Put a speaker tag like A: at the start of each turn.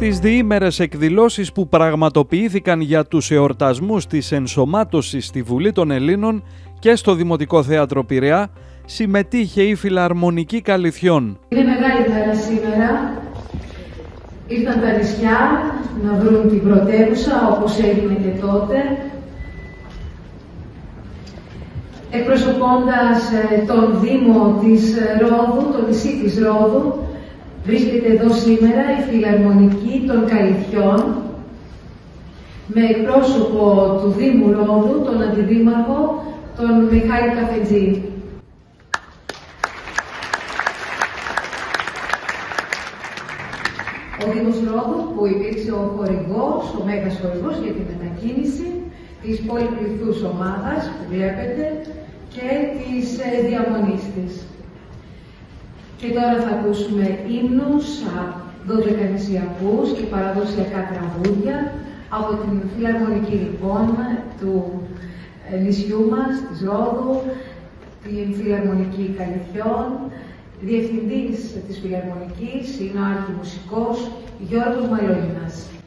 A: Στις διήμερες εκδηλώσεις που πραγματοποιήθηκαν για τους εορτασμούς της ενσωμάτωσης στη Βουλή των Ελλήνων και στο Δημοτικό Θέατρο Πειραιά, συμμετείχε η Φιλαρμονική Καλυθιών.
B: Είναι μεγάλη μέρα σήμερα. Ήρθαν τα νησιά να βρουν την πρωτεύουσα, όπως έγινε και τότε. Εκπροσωπώντας τον Δήμο της Ρόδου, το νησί της Ρόδου, βρίσκεται εδώ σήμερα η Φιλαρμονική των Καλυθιών, με εκπρόσωπο του Δήμου Ρόδου, τον Αντιδήμαρχο, τον Μιχάλη Καφετζή. Ο Δήμος Ρόδου, που υπήρξε ο χορηγός, ο μέγας χορηγός για τη μετακίνηση της πολυπληθούς ομάδας που βλέπετε και της διαμονής της. Και τώρα θα ακούσουμε ύμνους δωδεκανησιακούς και παραδοσιακά τραγούδια από την Φιλαρμονική λοιπόν του νησιού μας, της Ρόδου, την Φιλαρμονική Καλυθιών. Διευθυντής της Φιλαρμονικής είναι ο αρχιμουσικός Γιώργος Μαλοϊνάς.